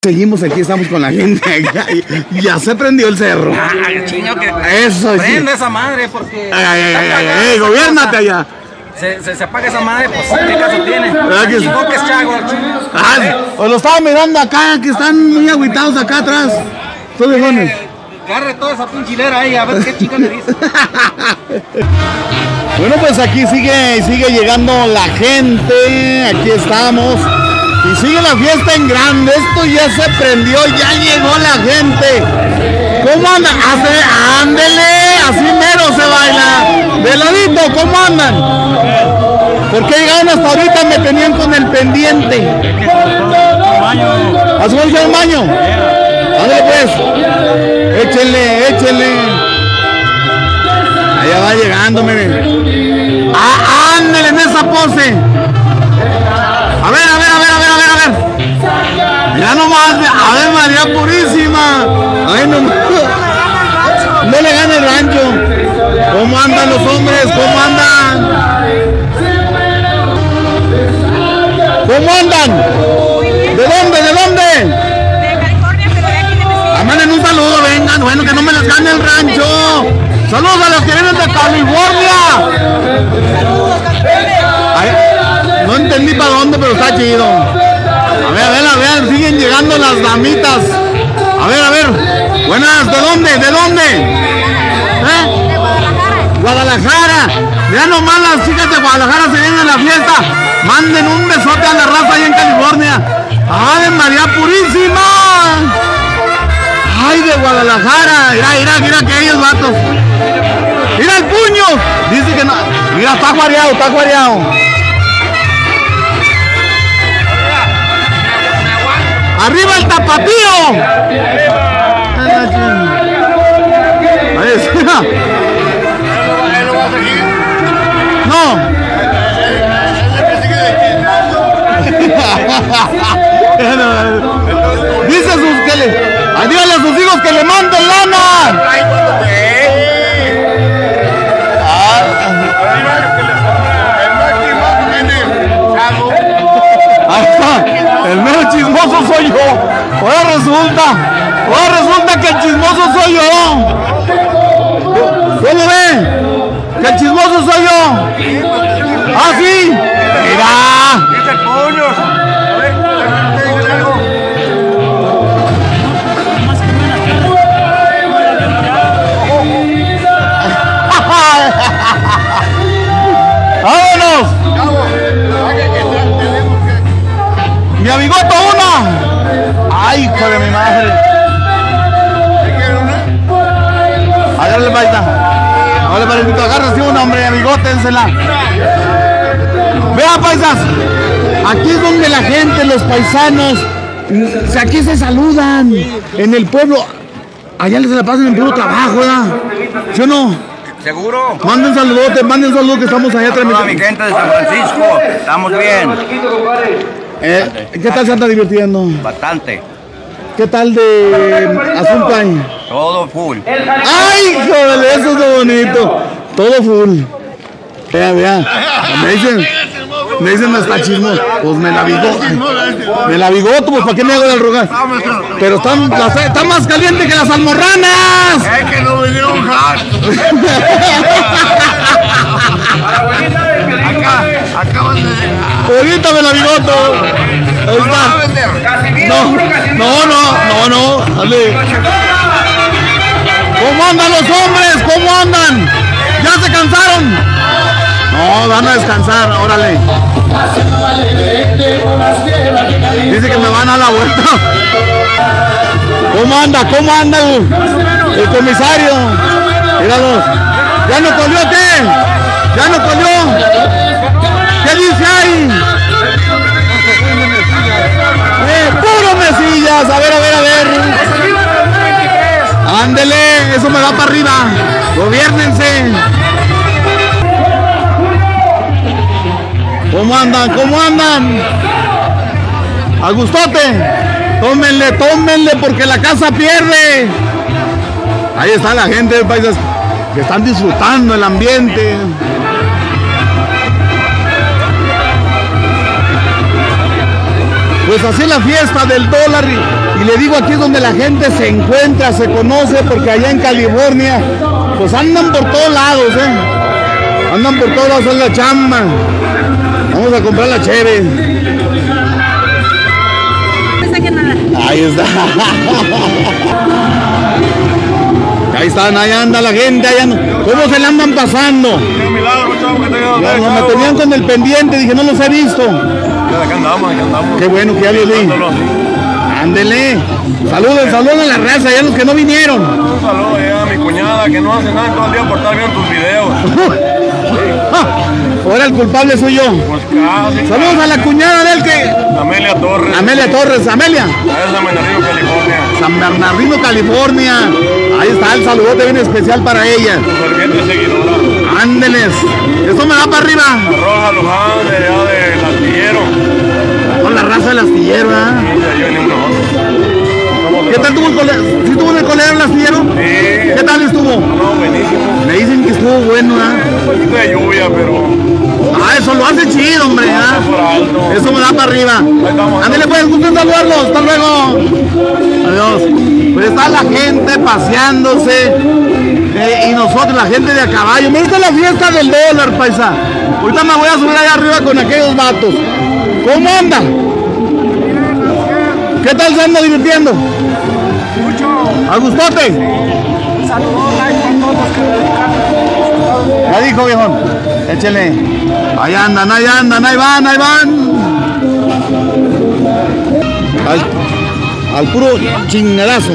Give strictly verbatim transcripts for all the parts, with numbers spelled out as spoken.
seguimos aquí, estamos con la gente. Ya, ya se prendió el cerro. Ay, chiño, que eso prende sí. esa madre porque... Ay, ay, ay, ay, ay, gobiérnate allá. Se, se, se apaga esa madre, pues ¿qué caso tiene? que Chingón que es Chago, Ah, pues lo estaba mirando acá, que están muy agüitados acá atrás. Todos viejones. Agarre toda esa pinchilera ahí, a ver qué chica le dice. Bueno, pues aquí sigue, sigue llegando la gente. Aquí estamos. Y sigue la fiesta en grande. Esto ya se prendió, ya llegó la gente. ¿Cómo andan? Hace, ándele, así mero se baila. De ladito, ¿cómo andan? ¿Por qué llegaron hasta ahorita? Me tenían con el pendiente. ¿A su el baño? Ándale pues. Échenle, échenle. Allá va llegando, miren. Ah, ándale en esa pose. A ver, a ver, a ver, a ver, a ver, a ver. Ya nomás, a ver, María Purísima. Ay, no, no le gana el rancho. ¿Cómo andan los hombres? ¿Cómo andan? ¿Cómo andan? ¿De dónde? ¿De dónde? De California, pero de aquí de Mesilla. Manden un saludo, vengan, bueno, que no me les gane el rancho. Saludos a los que vienen de California. Saludos, campeones. Ay, no entendí para dónde, pero está chido. A ver, a ver, a ver, siguen llegando las damitas. A ver, a ver. Buenas, ¿de dónde? ¿De dónde? ¿Eh? De Guadalajara. Guadalajara. Ya nomás las chicas de Guadalajara se vienen a la fiesta. Manden un besote a la raza ahí en California. ¡Ave María Purísima! ¡Ay, de Guadalajara! Mira, mira, mira aquellos vatos. ¡Mira el puño! Dice que no. Mira, está guareado, está guareado. ¡Arriba el tapatío! Ahí está. No. Dice sus que le. Ay, dígale a sus hijos que le manden lana. El mero chismoso soy yo. Ahora resulta, ahora resulta que el chismoso soy yo. ¿Cómo ve? Que el chismoso soy yo. ¿Ah, sí? Mira. ¡Es el puño! A ver, ¿te algo? ¡Vámonos! ¡Mi amigoto una! ¡Ay, hijo de mi madre! Agárrale, paita. Vale, parecito, agárrase una, hombre, amigótensela. Vean, paisas. Aquí es donde la gente, los paisanos, aquí se saludan. En el pueblo. Allá les la pasan en puro trabajo, ¿verdad? ¿Sí o no? ¿Seguro? Manden saludote, manden saludos que estamos allá Saludos a mi transmitiendo. gente de San Francisco. Estamos bien. Eh, ¿Qué tal se anda divirtiendo? Bastante. ¿Qué tal de Azumpay? Todo full. ¡Ay, joder! Eso es lo bonito. Todo full. Vea, vea. Me dicen, me dicen hasta chismo. Pues me la bigoto. Me la bigoto, pues ¿para qué me hago del rogar? Pero están, las- está más caliente que las almorranas. Es que no vinieron hot. Acá, acaban de... Ahorita me la bigoto. Ahí está. No, no, no, no, no. Dale. ¿Cómo andan los hombres? ¿Cómo andan? ¿Ya se cansaron? No, van a descansar, órale. Dice que me van a la vuelta. ¿Cómo anda? ¿Cómo anda el, el comisario? Míralos. ¿Ya no colió qué? ¿Ya no colió? ¿Qué dice ahí? Eh, puro mesillas. A ver, a ver, a ver. Ándele, eso me va para arriba. Gobiérnense. ¿Cómo andan? ¿Cómo andan? A gustote. Tómenle, tómenle porque la casa pierde. Ahí está la gente, paisas, que están disfrutando el ambiente. Pues así es la fiesta del dólar y, y le digo, aquí es donde la gente se encuentra, se conoce, porque allá en California pues andan por todos lados, eh. Andan por todos lados, es la chamba. Vamos a comprar la cheve. Ahí está. Ahí están, ahí anda la gente, ahí anda. ¿Cómo se le andan pasando? Ya, no, me tenían con el pendiente, dije, no los he visto. Acá andamos, acá andamos. Qué bueno que ya los vi. Ándele. Saluden, saluden a la raza, ya los que no vinieron. Un saludo allá a mi cuñada que no hace nada todo el día por estar viendo tus videos. Ahora el culpable soy yo. Pues casi. Saludos a la cuñada de él que... Amelia Torres. Amelia Torres, Amelia. Es San Bernardino, California. San Bernardino, California. Ahí está el saludote bien especial para ella. Tu ferviente seguidora. Ándeles. Esto me da para arriba. Roja Luján, de allá del astillero. Con la raza del astillero, ¿eh? Sí, de ahí venimos nosotros. ¿Qué tal tuvo el colegio? ¿Sí tuvo en el colegio el astillero? Sí. ¿Qué tal estuvo? No, buenísimo. Me dicen que estuvo bueno, ¿eh? Un poquito de lluvia, pero... Ah, eso lo hace chido, hombre, ¿eh? por alto. Eso me da para arriba. Ándale, pues, gusto en saludarlos. Hasta luego. Adiós. Pues está la gente paseándose. Eh, y nosotros, la gente de a caballo. Mira, esta es la fiesta del dólar, paisa. Ahorita me voy a subir allá arriba con aquellos vatos. ¿Cómo anda? ¿Qué tal se anda divirtiendo? Mucho. ¿A gustote? Un saludo a todos los que me dedican. Ya dijo, viejón. Échele. Ahí andan, ahí andan, ahí van, ahí van. Al, al puro chingadazo.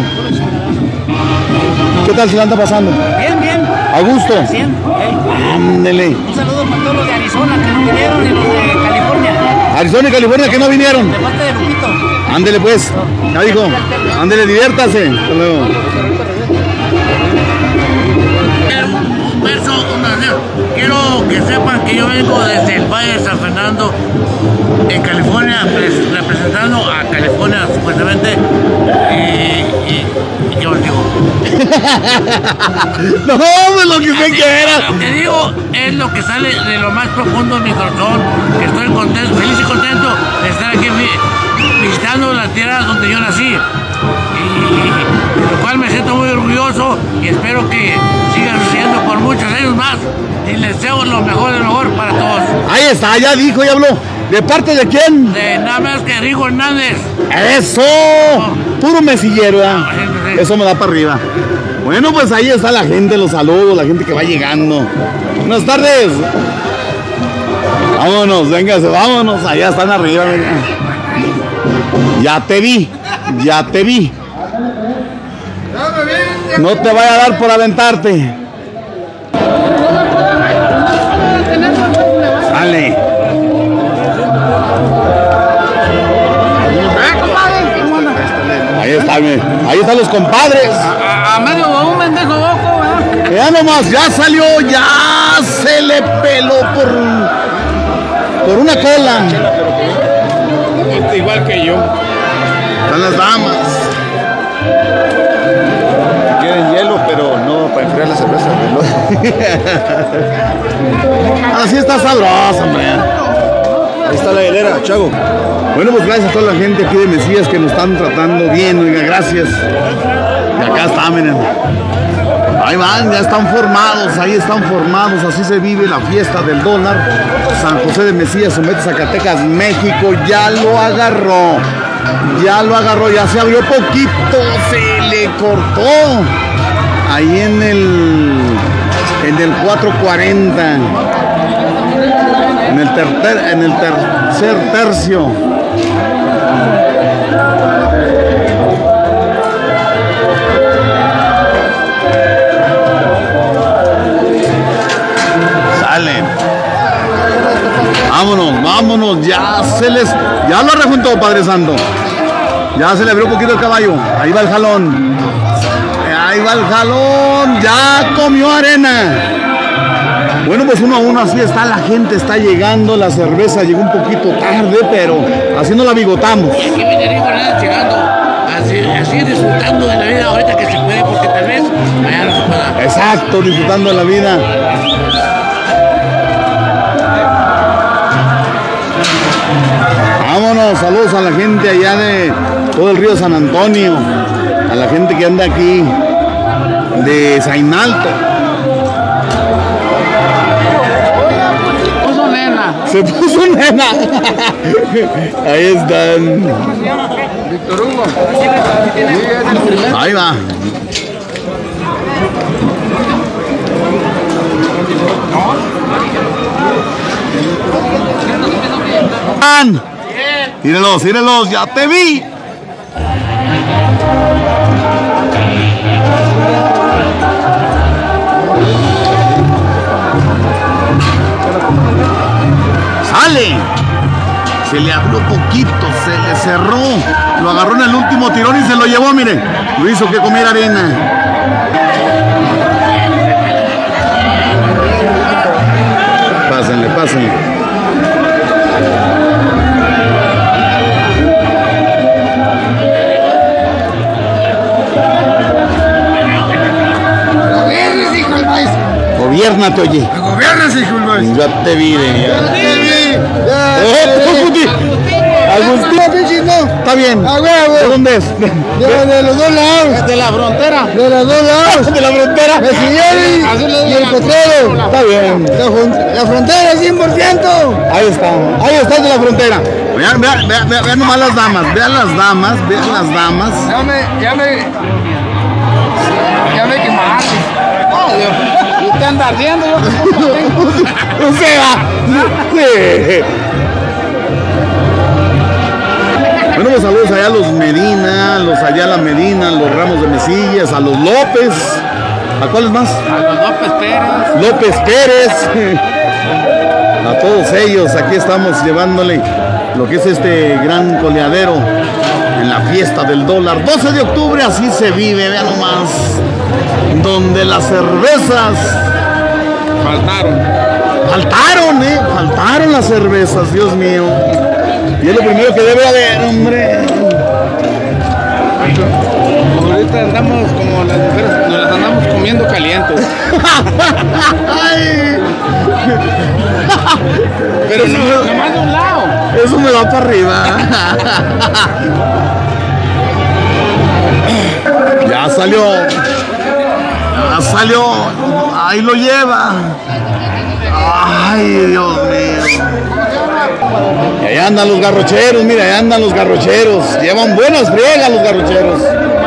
¿Qué tal se la anda pasando? Bien, bien. ¿A gusto? Bien. Ándele. Un saludo para todos los de Arizona que no vinieron y los de California. Arizona y California que no vinieron. De parte de Lupito. Ándele pues. Ya dijo. Ándele, diviértase. Hasta luego. Un verso, una quiero que sepan que yo vengo desde el Valle de San Fernando, en California, representando a California supuestamente. Y, y, y ¿qué os digo? No, pues lo que usted quiera. Lo que digo es lo que sale de lo más profundo de mi corazón, que estoy contento, feliz y contento de estar aquí visitando la tierra donde yo nací. Y de lo cual me siento muy orgulloso y espero que sigan sucediendo por muchos años más. Y les deseo lo mejor de lo mejor para todos. Ahí está, ya dijo, ya habló. ¿De parte de quién? De nada más que Rigo Hernández. ¡Eso! Puro mesillero, ¿eh? Eso me da para arriba. Bueno, pues ahí está la gente, los saludos, la gente que va llegando. Buenas tardes. Vámonos, véngase, vámonos. Allá están arriba. Venga. Ya te vi, ya te vi. No te vaya a dar por aventarte. Sale. Ahí está, ahí están los compadres. A, a medio de un mendejo ojo, ¿eh? Ya nomás, ya salió, ya se le peló por, por una cola. Igual que yo. Están las damas. Quieren hielo, pero no para enfriar la cerveza. Así está sabrosa, hombre. Ahí está la hilera, Chago. Bueno, pues gracias a toda la gente aquí de Mesías que nos están tratando bien, oiga, gracias. Y acá está, miren. Ahí van, ya están formados, ahí están formados, así se vive la fiesta del dólar. San José de Mesías, Somete, Zacatecas, México, ya lo agarró. Ya lo agarró, ya se abrió poquito, se le cortó. Ahí en el, en el cuatrocientos cuarenta. En el, tercer, en el tercer tercio. Sale. Vámonos, vámonos, ya se les... Ya lo rejuntó, Padre Santo. Ya se le abrió un poquito el caballo. Ahí va el jalón. Ahí va el jalón. Ya comió arena. Bueno, pues uno a uno así está la gente, está llegando, la cerveza llegó un poquito tarde, pero así no la bigotamos. Y aquí viene Rigo Hernández llegando, así, así disfrutando de la vida ahorita que se puede, porque tal vez mañana no se pueda. Exacto, disfrutando de la vida. Vámonos. Vámonos, saludos a la gente allá de todo el río San Antonio, a la gente que anda aquí de Zainalto. Se puso nena. Se puso nena. Ahí están. Víctor Hugo. Ahí va. Tírenlos, tírenlos, ya te vi. Sale. Se le abrió poquito, se le cerró. Lo agarró en el último tirón y se lo llevó, miren. Lo hizo que comiera arena. Pásenle, pásenle. Gobiérnate, oye. Gobiernas, hijo del maíz. Ya te vi, de. Ya te vi. Agustín. Agustín, no. Está bien. A huevo. ¿De dónde es? De, de los dos lados. De la frontera. De los dos lados. De la frontera. El señor y el potrero. Está bien. La, fron- la frontera, cien por ciento. Ahí está. Ahí está de la frontera. Vean, vean, vean, vean, vean nomás las damas. Vean las damas. Vean las damas. Ya me, ya me, ya me quemaste. Oh, Dios. ¿Y usted anda ardiendo? Yo O sea. Sí. Bueno, pues saludos allá a los Medina, los Ayala Medina, los Ramos de Mesillas, a los López. ¿A cuáles más? A los López Pérez. López Pérez. A todos ellos, aquí estamos llevándole lo que es este gran coleadero en la fiesta del dólar. doce de octubre, así se vive, vean nomás. Donde las cervezas Faltaron. faltaron, eh, faltaron las cervezas, Dios mío. Y es lo primero que debe haber, hombre. Ahorita andamos como las mujeres, nos las andamos comiendo calientes. Ay. Pero no, nomás de un lado. Eso me va para arriba. Ya salió. Ya salió. Ahí lo lleva. Ay, Dios mío. Y allá andan los garrocheros, mira, allá andan los garrocheros. Llevan buenas friegas los garrocheros.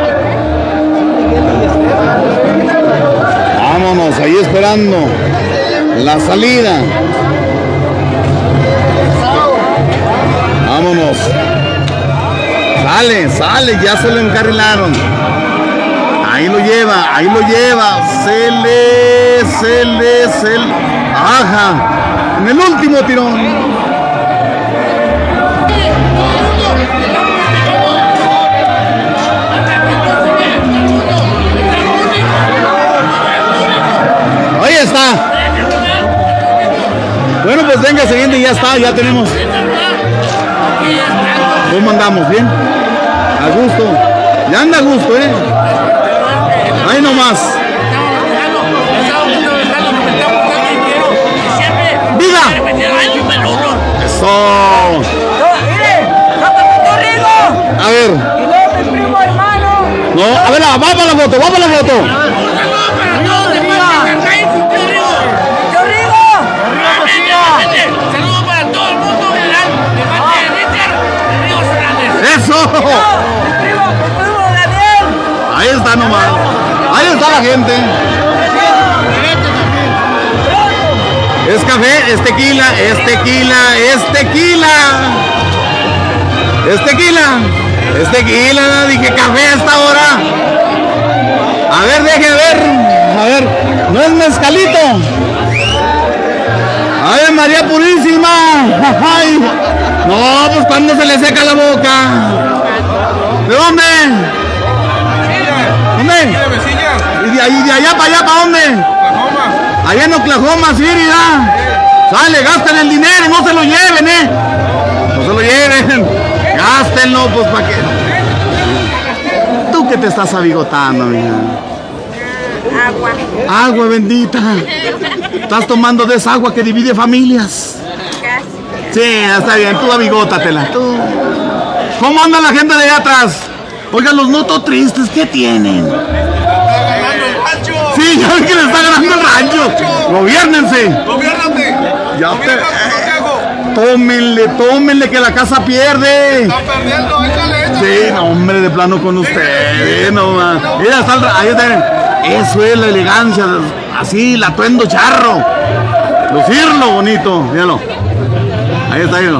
Vámonos, ahí esperando la salida. Vámonos. Sale, sale, ya se lo encarrilaron. Ahí lo lleva, ahí lo lleva. Se le, se le, se le. Ajá. En el último tirón. Ahí está. Bueno, pues venga, siguiente, ya está, ya tenemos. ¿Cómo andamos? ¿Bien? A gusto. Ya anda a gusto, ¿eh? Ahí nomás. ¡Viva! Eso. A ver. No, a ver, va para la foto, va para la foto. Saludos para todo el mundo de parte de Richard Ríos Hernández. Eso. Ahí está nomás. Ahí está la gente. Es café, es tequila, es tequila, es tequila. Es tequila. Es tequila, dije café a esta hora. A ver, deje ver. A ver, no es mezcalito. ¡Ay, María Purísima! ¡Ay! No, pues cuando se le seca la boca. ¿De dónde? ¿Dónde? ¿Y de, ahí, de allá para allá para dónde? Allá en Oklahoma, sí, mira. Sale, gasten el dinero y no se lo lleven, ¿eh? No se lo lleven. Gástenlo, pues para qué. ¿Tú qué te estás abigotando, mija? Agua. Agua Agua bendita. Estás tomando de esa agua que divide familias. Casi. Sí, está bien, tú abigótatela. Tú. ¿Cómo anda la gente de allá atrás? Oigan, los noto tristes, ¿qué tienen? Sí, ya ven que le está ganando el rancho. Gobiernense. Gobiérnate. Ya te... Tómenle, tómenle que la casa pierde. Está perdiendo, échale, échale. Sí, no, hombre, de plano con ustedes, no más. Mira, está el, ahí está. Eso es la elegancia, así, el atuendo charro. Lucirlo bonito, míralo. Ahí está, míralo.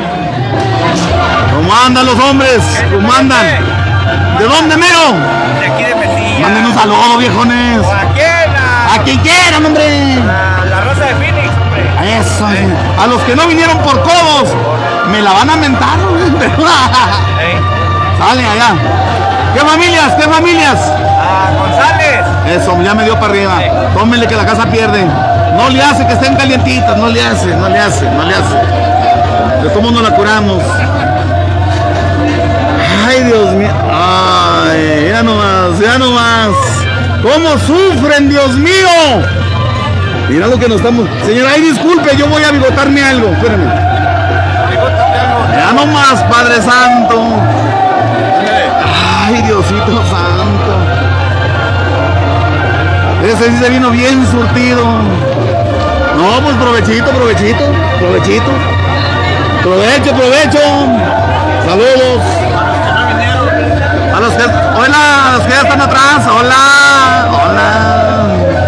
¿Cómo andan los hombres? ¿Cómo andan? ¿De dónde, mero? De aquí de Mesilla. Manden un saludo, viejones. ¿A quién? A, A quien quieran, hombre. a la raza de Phoenix, hombre. A eso, a los que no vinieron por codos, me la van a mentar. Ey. Sale allá. ¿Qué familias? ¿Qué familias? A González. Eso, ya me dio para arriba. Tómenle que la casa pierde. No le hace que estén calientitas, no le hace, no le hace, no le hace. De todo mundo la curamos. Ay, Dios mío. Ay, ya nomás, ya nomás. ¿Cómo sufren, Dios mío? Mira lo que nos estamos... Señora, ay, disculpe, yo voy a bigotarme algo. Espérame. Ya nomás, Padre Santo. Ay, Diosito Santo. Ese sí se vino bien surtido. No, pues provechito, provechito, provechito. Provecho, provecho. Saludos. A los que, hola, a los que ya están atrás. Hola, hola.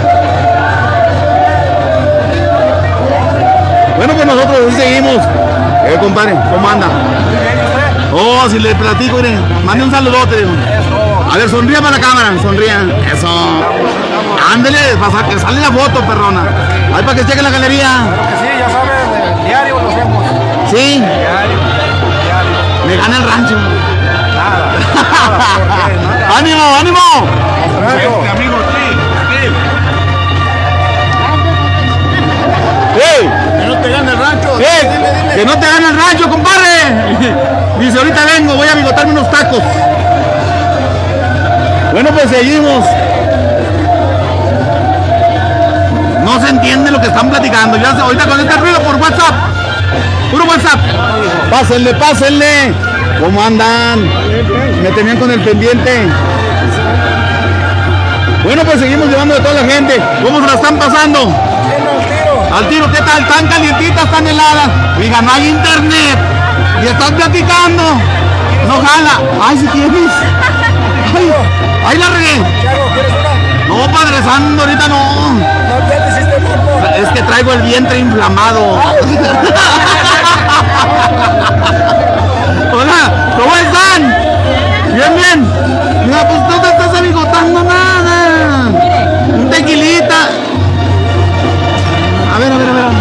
Bueno, pues nosotros así seguimos. Eh, compadre, ¿cómo anda? Oh, si le platico, mire, mande un saludote. A ver, sonría para la cámara, sonría. Eso. Ándele, para que sale la foto, perrona. Ahí para que cheque la galería. Claro que sí, ya sabes, el diario lo hacemos. Sí, Diario, diario. me gana el rancho. Nada, nada, ¿por qué? Nada. ¡Ánimo, ánimo! Rancho. Amigo, sí, ¡Ey! que no te gane el rancho. ¡Ey! Dile, dile. ¡Que no te gane el rancho, compadre! Dice, ahorita vengo, voy a bigotarme unos tacos. Bueno, pues seguimos. No se entiende lo que están platicando. Ya se, ahorita con este ruido por WhatsApp. Puro WhatsApp. Pásenle, pásenle. ¿Cómo andan? Me tenían con el pendiente. Bueno, pues seguimos llevando de toda la gente. ¿Cómo se la están pasando? Al tiro, ¿qué tal? ¿Tan calientitas, tan heladas? Diga, no hay internet. Y estás platicando. No jala. Ay, si tienes. Ay, ay, la regué. No, Padre Santo, ahorita no. Es que traigo el vientre inflamado. Hola, ¿cómo están? Bien, bien. Mira, pues no te estás abigotando nada. Un tequilita. A ver, a ver, a ver.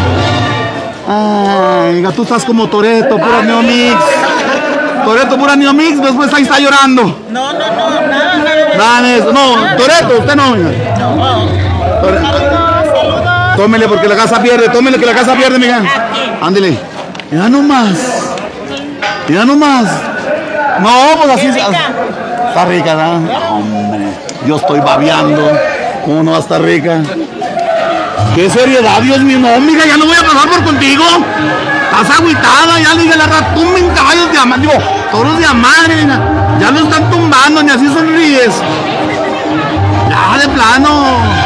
Ay, tú estás como Toreto, pura Neomix. Toreto, pura Neomix, después ahí está llorando. No, no, no, nada, nada. Nada de eso. No, Toreto, usted no. Tore- Saludos. Tómele porque la casa pierde, tómele que la casa pierde, mija. Ándele. Ya nomás. Ya nomás. No, pues así. Qué rica. Está rica, ¿verdad? No, hombre. Yo estoy babeando. ¿Cómo no va a estar rica? ¡Qué seriedad, Dios mío! No, amiga, ya no voy a pasar por contigo. Estás agüitada, ya le dije a la rata, tumben caballos de amadre, digo, toros de amadre, mira. Ya lo están tumbando, ni así sonríes. Ya, de plano.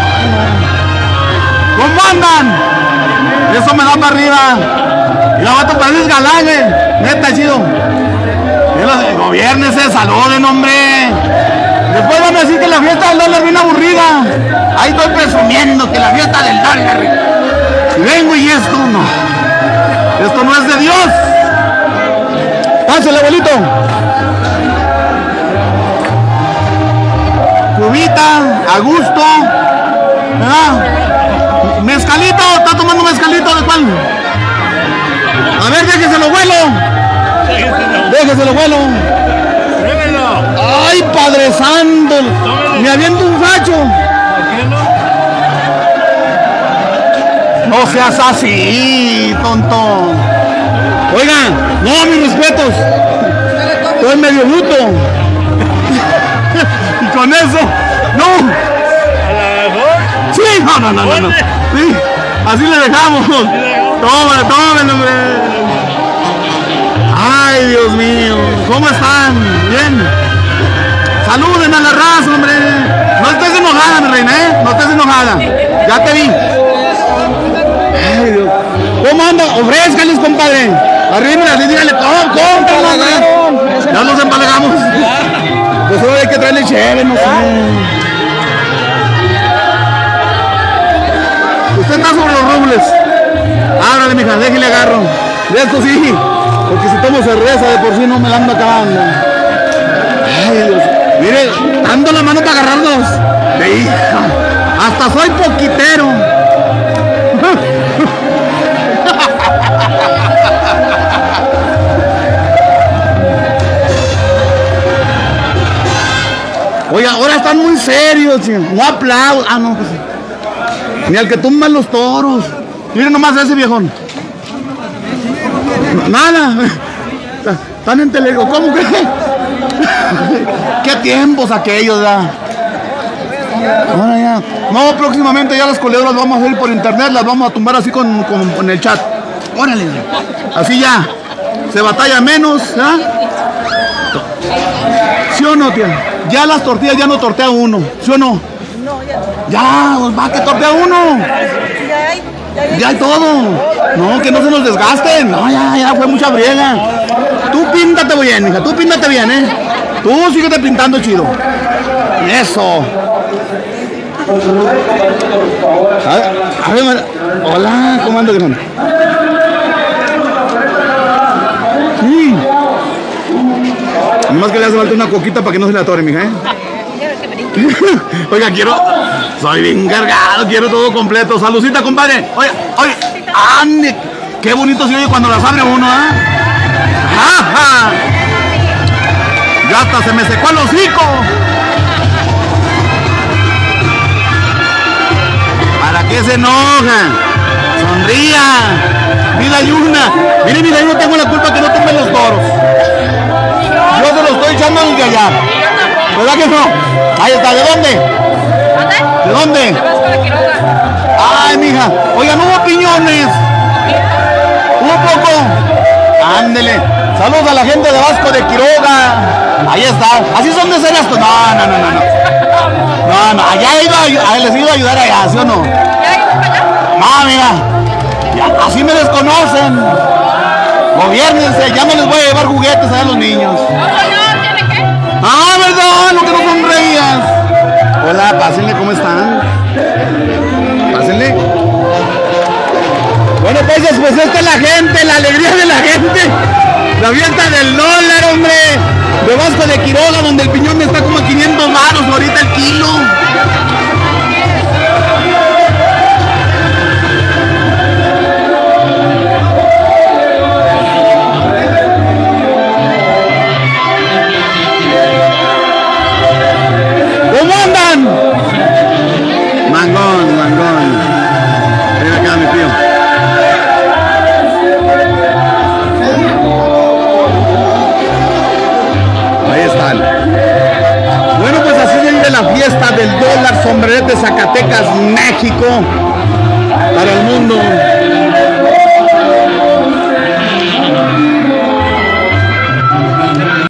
¿Cómo andan? Eso me da para arriba. Y la vato pareces galán, eh. Neta, chido. Gobiernese, saluden, hombre. Después van a decir que la fiesta del dólar viene aburrida. Ahí estoy presumiendo que la fiesta del dólar. Y vengo y esto no. Esto no es de Dios. Pásale, abuelito. Cubita, a gusto. ¿Verdad? Mezcalito, ¿está tomando mezcalito de cuál? A ver, déjeselo, vuelo. Déjeselo, vuelo. ¡Ay, Padre Santo! ¡Me aviento un facho! No seas así, tonto. Oigan, no, mis respetos. Estoy medio bruto. Y con eso, no. Sí, no, no, no, no, no. Sí, así le dejamos. Tómale, tómale, hombre. Ay, Dios mío. ¿Cómo están? Bien. Saluden a la raza, hombre. No estés enojada, mi reina, ¿eh? No estés enojada. Ya te vi. Ay, Dios. ¿Cómo anda? Ofrézcales, compadre. Arrímenlas y dígale, ¿cómo? ¿Cómo? Ya nos empalagamos. Pues ahora hay que traerle chévere, no sé. Usted está sobre los robles. Ábrale, mija, déjele agarro. De esto sí. Porque si tomo cerveza de por sí no me la ando acabando. Ay, Dios. Mire, dando la mano para agarrarlos. De hija. Hasta soy poquitero. Oye, ahora están muy serios, chico. No aplaudo. Ah, no, pues sí. Ni al que tumban los toros. Miren nomás ese viejón. Nada. Están en tele. ¿Cómo que? Qué tiempos aquellos, ya. Ahora ya. No, próximamente ya las colegas las vamos a hacer por internet, las vamos a tumbar así con, con, con el chat. Órale. Así ya. Se batalla menos, ¿ah? ¿Sí o no, tía? Ya las tortillas ya no tortea uno, ¿sí o no? No, ya. Ya, va que tortea uno. Ya hay. Ya hay todo. No, que no se nos desgasten. No, ya, ya fue mucha briega. Tú píntate bien, hija, tú píntate bien, ¿eh? Tú síguete pintando chido. Eso. A ver, a ver, hola, ¿cómo anda, viejo? Sí. Nomás que le hace falta una coquita para que no se le atore, mija, ¿eh? Oiga, quiero... Soy bien cargado, quiero todo completo. Saludcita, compadre. Oye, oye, ande. Qué bonito se oye cuando las abre uno, ¿ah? ¿eh? ¡Ajá! Ya hasta se me secó el hocico. ¿Para qué se enoja? Sonría. Vida y una. Mire, mira, yo no tengo la culpa que no tomen los toros. Yo se los estoy echando desde allá. ¿Verdad que no? Ahí está, ¿de dónde? ¿Dónde? ¿De dónde? De Vasco de Quiroga. Ay, mija. Oiga, no hubo piñones. ¿Hubo poco? Ándele. Saludos a la gente de Vasco de Quiroga. Ahí está. Así son de ser esto. No, no, no, no. No, no, no. Allá iba a, les iba a ayudar allá, ¿sí o no? ¿Ya iba para allá? No, mira. Ya, así me desconocen. Gobiernense. Ya no les voy a llevar juguetes a los niños. ¿Cómo no? ¿Tiene qué? Ah, ¿verdad? Lo que no sonreías. Hola, pásenle, ¿cómo están? Pásenle. Bueno, pues, pues esta es la gente, la alegría de la gente. La fiesta del dólar, hombre. De Vasco de Quiroga, donde el piñón está como a quinientos varos ahorita el kilo. ¿Cómo andan? Mangón, mangón. Ven acá, mi tío. Ahí están. Bueno, pues así viene la fiesta del dólar sombrerete Zacatecas, México, para el mundo.